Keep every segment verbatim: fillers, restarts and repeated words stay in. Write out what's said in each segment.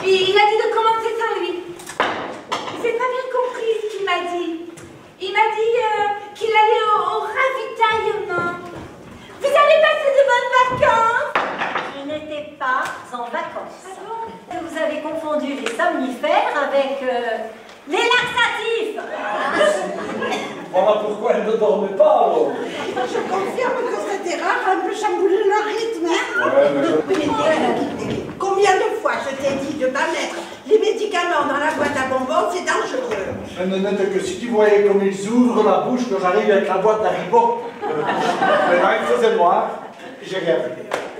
Il a dit de commencer sans lui. J'ai pas bien compris ce qu'il m'a dit. Il m'a dit euh, qu'il allait au, au ravitaillement. Vous allez passer de bonnes vacances? Je n'étais pas en vacances. Ah bon? Vous avez confondu les somnifères avec euh, les laxatifs. Voilà pourquoi elle ne dormait pas alors. Je confirme que cette erreur a un peu chamboulé leur rythme. Hein. Ouais, mais je... Oui, mais dis, combien de fois je t'ai dit de ne pas mettre les médicaments dans la boîte à bonbons, c'est dangereux. Mais Nénette, que si tu voyais comme ils ouvrent la bouche quand j'arrive avec la boîte d'Haribo. Maintenant, il faisait noir, j'ai rien vu.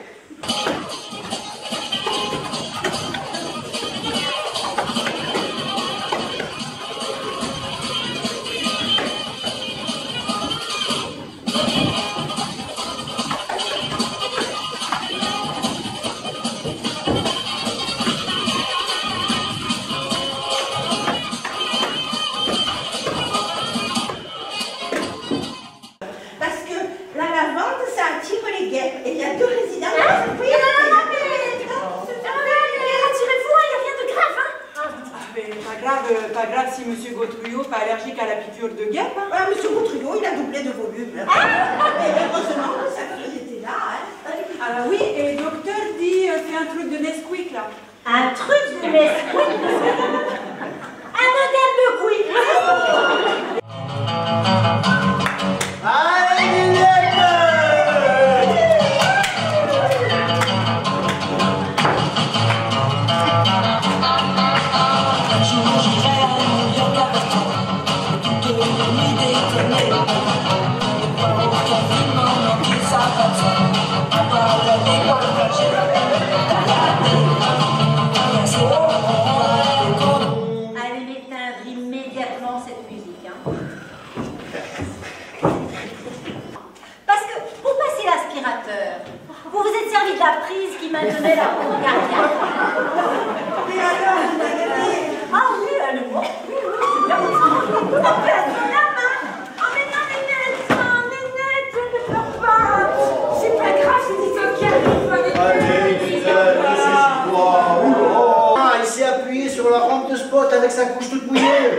Pas grave si Monsieur Gautrouillot n'est pas allergique à la piqûre de guêpe. Hein. Ah, Monsieur Gautrouillot, il a doublé de volume. Ah, et heureusement que sa fille était là. Hein. Ah oui, et le docteur dit euh, c'est un truc de Nesquik là. Un truc de Nesquik. Un modèle de Quick. Allez, Ninette! Allez m'éteindre immédiatement cette musique. Hein. Parce que pour passer l'aspirateur, vous vous êtes servi de la prise qui maintenait la pompe cardiaque. Et alors, vous m'avez dit... Ah oui, à nouveau. Oui, oui, c'est bien. On place dans la main. Oh mais non, Nénette, non, Nénette, ne pleure pas. C'est pas grave, c'est des trucs qui arrivent. Allez, Ninette, c'est quoi? Ah, il s'est appuyé sur la rampe de spot avec sa couche toute mouillée.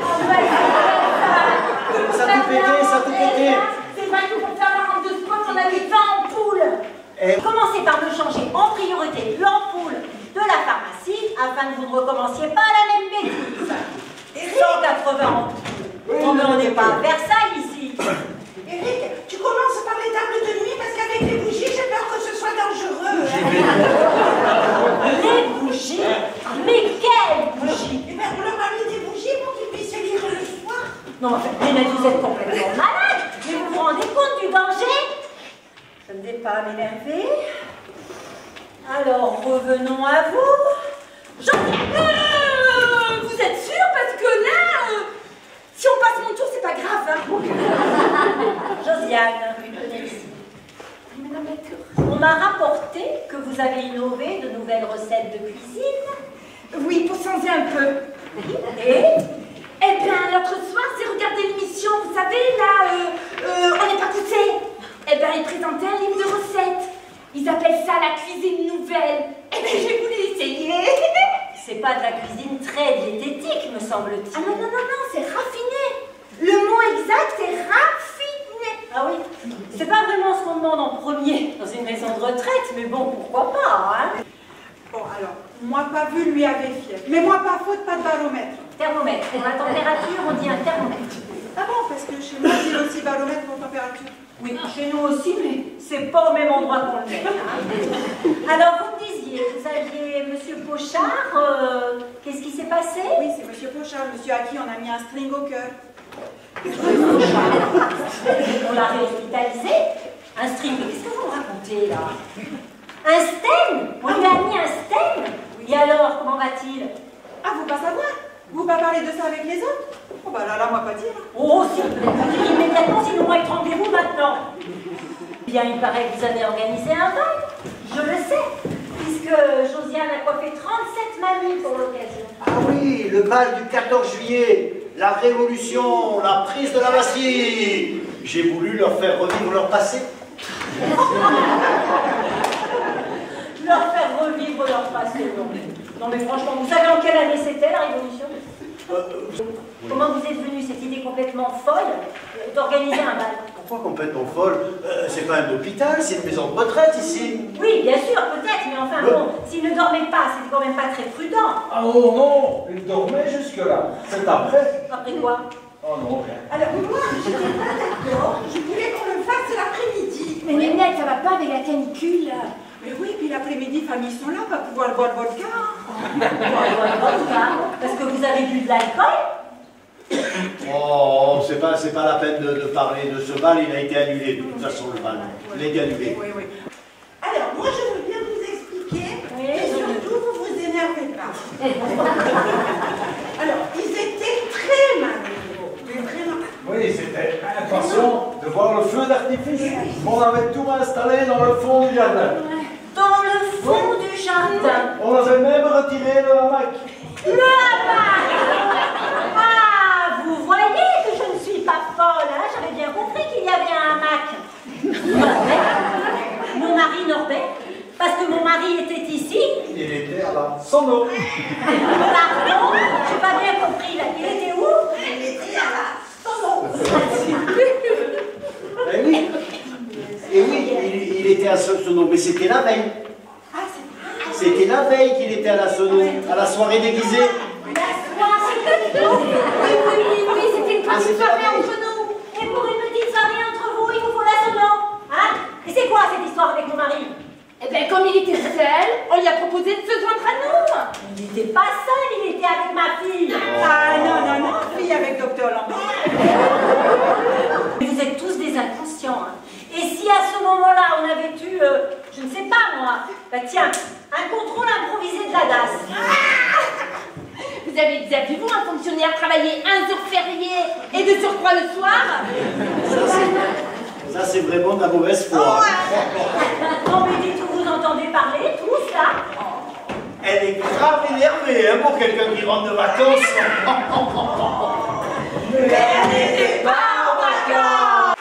Ça tout pété, ça tout pété. C'est vrai que pour faire la rampe de spot, on avait vingt ampoules. Et... Commencez par me changer en priorité l'ampoule de la pharmacie afin que vous ne recommenciez pas la même bêtise. cent quatre-vingts ampoules. Non mais on n'est pas à Versailles ici. Eric, tu commences par les tables de nuit parce qu'avec les bougies, j'ai peur que ce soit dangereux. Hein. Les bougies? Mais quelles bougies? Eh bien, on leur a mis des bougies pour qu'ils puissent lire le soir. Non, en fait, Nénette, vous êtes complètement malade. Mais vous vous rendez compte du danger? Je ne vais pas m'énerver. Alors, revenons à vous. Jean... Euh, vous êtes sûr? Parce que là, euh, si on passe mon tour, c'est pas grave. Hein. Josiane, venez ici. On m'a rapporté que vous avez innové de nouvelles recettes de cuisine. Oui, pour changer un peu. Et Eh bien, l'autre soir, j'ai regardé l'émission, vous savez, là, euh, euh, on n'est pas poussé. Eh bien, ils présentaient un livre de recettes. Ils appellent ça la cuisine nouvelle. Eh bien, j'ai voulu essayer. c'est pas de la cuisine très diététique, me semble-t-il. Ah non, non, non, non, c'est raffiné. Le mot exact est raffiné. Ah oui, c'est pas vraiment ce qu'on demande en premier dans une maison de retraite, mais bon, pourquoi pas, hein. Bon, alors, moi pas vu, lui avait fièvre. Mais moi pas faute, pas de baromètre. Thermomètre. Pour la température, on dit un thermomètre. Ah bon, parce que chez moi, j'ai aussi baromètre pour température. Oui, chez nous aussi, mais c'est pas au même endroit qu'on le met. Hein. Alors, vous me disiez, vous aviez Monsieur Pochard, euh, qu'est-ce qui s'est passé? Oui, c'est Monsieur Pochard, monsieur à qui on a mis un string au cœur. On l'a réhospitalisé. Un string, mais qu'est-ce que vous me racontez là? Un stem? On lui a mis un stem? Et alors, comment va-t-il? Ah, vous pas savoir? Vous pas parler de ça avec les autres? Oh bah là, là, moi pas dire. Oh, s'il vous plaît, dites immédiatement, sinon moi étranglez-vous maintenant. Bien, il paraît que vous avez organisé un bal. Je le sais, puisque Josiane a coiffé trente-sept mamies pour l'occasion. Ah oui, le bal du quatorze juillet, la révolution, la prise de la Bastille. J'ai voulu leur faire revivre leur passé. Leur faire revivre leur passé, non. Non mais franchement, vous savez en quelle année c'était la Révolution? Euh, oui. Comment vous êtes venu cette idée complètement folle d'organiser un bal? Pourquoi complètement folle? euh, C'est pas un hôpital, c'est une maison de retraite ici. Oui, bien sûr, peut-être, mais enfin bon, s'il ne dormait pas, c'était quand même pas très prudent. Ah oh non, il dormait jusque-là. C'est après. Après quoi? Oh non, rien. Alors moi, je n'étais pas d'accord. Je voulais qu'on le fasse l'après-midi. Mais Nénette, ça va pas avec la canicule. Mais oui, puis l'après-midi, famille sont là, pas pouvoir boire le vodka. Parce que vous avez bu de l'alcool? Oh, c'est pas, c'est pas la peine de, de parler de ce bal, il a été annulé de toute façon le bal. Il a été annulé. Oui, oui. Alors moi, je veux bien vous expliquer, Oui. et surtout, vous vous énervez pas. Alors, ils étaient très malheureux, mais vraiment. Oui, c'était impatient de voir le feu d'artifice. On avait tout installé dans le fond du jardin. Dans le fond du jardin. On avait même retiré le hamac. Le hamac! Ah, vous voyez que je ne suis pas folle, hein? J'avais bien compris qu'il y avait un hamac. Mon mari Norbert, parce que mon mari était ici. Il était à la sono. Pardon, j'ai pas bien compris là. Il était où? Il était à la sono. Eh oui, et oui, il, il était à Sono, mais c'était la veille. Ah, c'est vrai. C'était la veille qu'il était à la Sono, à la soirée déguisée. La soirée. Oui, oui, oui, oui, c'était une Ah, petite c'est soirée pareil. entre nous. Et pour une petite soirée entre vous, il vous faut la sono. Hein? Et c'est quoi cette histoire avec mon mari? Eh bien, comme il était seul, on lui a proposé de se joindre à nous. Il n'était pas seul, il était avec ma fille. Ah non, non, non, fille avec docteur Lambert. Vous êtes tous des inconscients. Hein. Et si à ce moment-là, on avait eu, euh, je ne sais pas moi, bah tiens, un contrôle improvisé de la D A S. Vous avez déjà vu, vous, un fonctionnaire travailler un jour férié et de surcroît le soir? Ça, c'est, ça, c'est vraiment de la mauvaise foi. Non mais dites où vous entendez parler, tous là. Elle est grave énervée, hein, pour quelqu'un qui rentre de vacances. Mais elle n'était pas en vacances.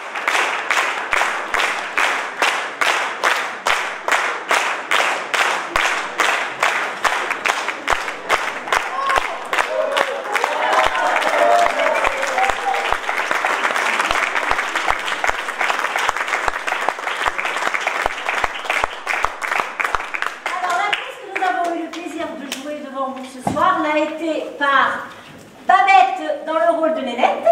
Alors la pièce que nous avons eu le plaisir de jouer devant vous ce soir n'a été par Babette dans le rôle de Nénette.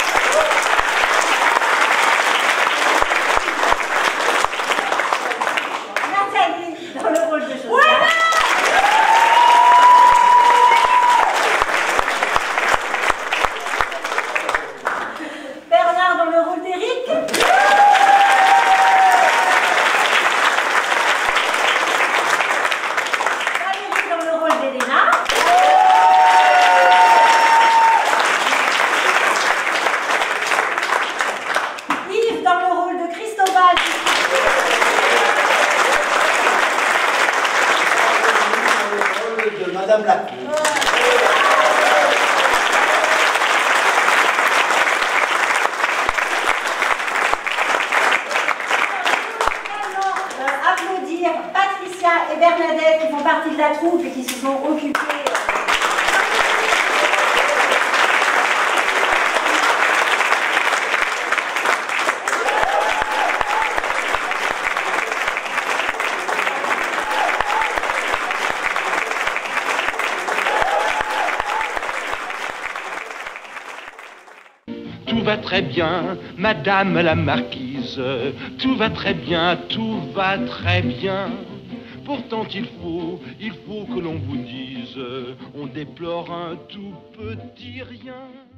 Nathalie dans le rôle de Josiane. Bernard dans le rôle d'Éric. Valérie dans le rôle d'Elena. Yves dans le rôle de Cristobal. De Madame Lacour. Euh, applaudir Patricia et Bernadette qui font partie de la troupe et qui se sont occupées. Tout va très bien, madame la marquise. Tout va très bien, tout va très bien. Pourtant il faut, il faut que l'on vous dise, on déplore un tout petit rien.